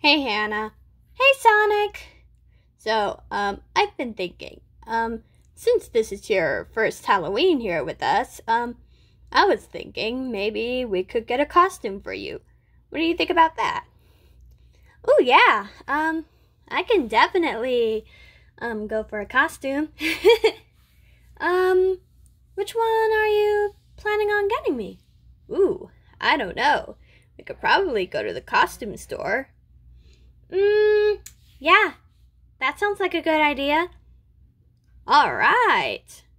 Hey Hannah. Hey Sonic. I've been thinking, since this is your first Halloween here with us, I was thinking maybe we could get a costume for you. What do you think about that? Oh yeah, I can definitely, go for a costume. um, which one are you planning on getting me? Ooh, I don't know. We could probably go to the costume store. Yeah, that sounds like a good idea. All right.